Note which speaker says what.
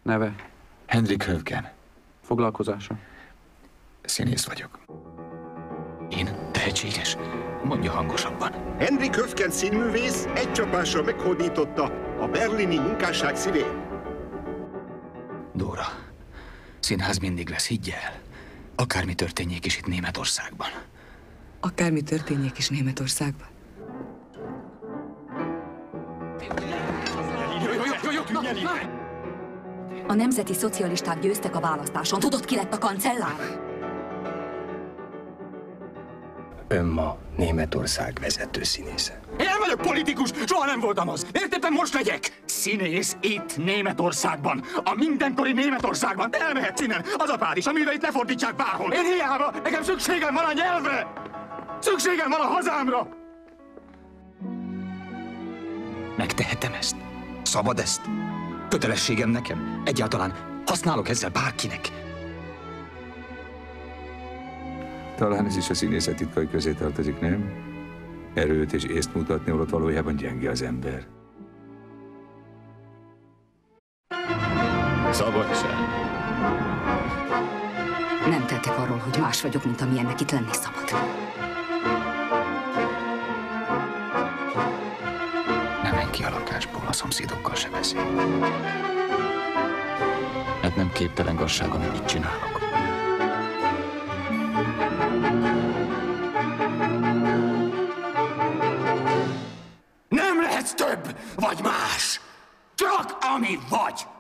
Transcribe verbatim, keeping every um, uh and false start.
Speaker 1: Neve?
Speaker 2: Henrik Hövgen.
Speaker 1: Foglalkozása?
Speaker 2: Színész vagyok. Én tehetséges? Mondja hangosabban.
Speaker 3: Henrik Hövgen színművész egy csapással meghódította a berlini munkásság szívét.
Speaker 2: Dóra, színház mindig lesz, higgy el. Akármi történjék is itt Németországban.
Speaker 4: Akármi történjék is Németországban.
Speaker 5: A nemzeti szocialisták győztek a választáson. Tudod, ki lett a kancellár?
Speaker 6: Ön ma Németország vezető színésze.
Speaker 7: Én nem vagyok politikus, soha nem voltam az. Miért éppen most legyek? Színész itt Németországban, a mindenkori Németországban. Te elmehetsz innen, az apád is, a műveit lefordítsák bárhol. Én hiába, nekem szükségem van a nyelvre. Szükségem van a hazámra.
Speaker 2: Megtehetem ezt? Szabad ezt? Kötelességem nekem? Egyáltalán használok ezzel bárkinek?
Speaker 8: Talán ez is a színészet titkai közé tartozik, nem? Erőt és észt mutatni, holott valójában gyenge az ember.
Speaker 2: Szabadság.
Speaker 5: Nem tettek arról, hogy más vagyok, mint amilyennek itt lenni szabad.
Speaker 2: Nem menj ki a lakásból, a szomszédokkal se beszélj. Hát nem képtelen gazság, amit itt csinálok.
Speaker 7: Nem lehetsz több, vagy más. Csak ami vagy.